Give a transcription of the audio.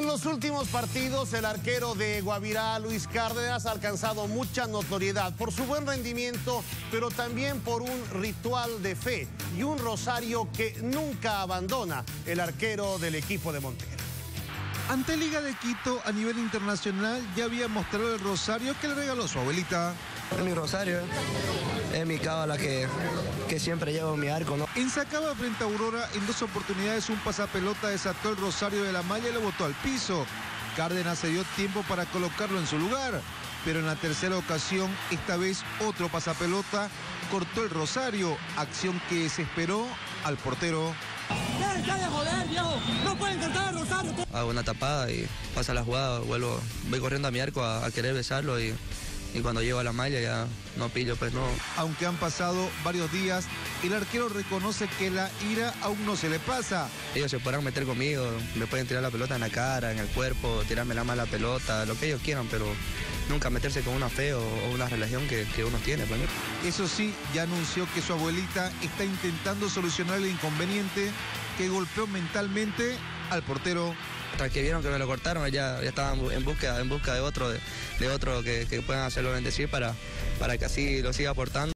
los últimos partidos, el arquero de Guavirá, Luis Cárdenas, ha alcanzado mucha notoriedad por su buen rendimiento, pero también por un ritual de fe y un rosario que nunca abandona el arquero del equipo de Montero. Ante Liga de Quito, a nivel internacional, ya había mostrado el rosario que le regaló su abuelita. Es mi rosario, es mi cábala que siempre llevo en mi arco, ¿no? En Sacaba frente a Aurora, en 2 oportunidades un pasapelota desató el rosario de la malla y lo botó al piso. Cárdenas se dio tiempo para colocarlo en su lugar, pero en la tercera ocasión, esta vez otro pasapelota cortó el rosario, acción que desesperó al portero. ¡Deja de joder, viejo! ¡No pueden cortar el rosario! Hago una tapada y pasa la jugada, voy corriendo a mi arco a querer besarlo y cuando llego a la malla ya no pillo, pues no. Aunque han pasado varios días, el arquero reconoce que la ira aún no se le pasa. Ellos se podrán meter conmigo, me pueden tirar la pelota en la cara, en el cuerpo, tirarme la mala pelota, lo que ellos quieran, pero nunca meterse con una fe o una relación que uno tiene. Pues. Eso sí, ya anunció que su abuelita está intentando solucionar el inconveniente que golpeó mentalmente al portero. Tras que vieron que me lo cortaron, ya estaban en busca de otro que puedan hacerlo bendecir para que así lo siga aportando.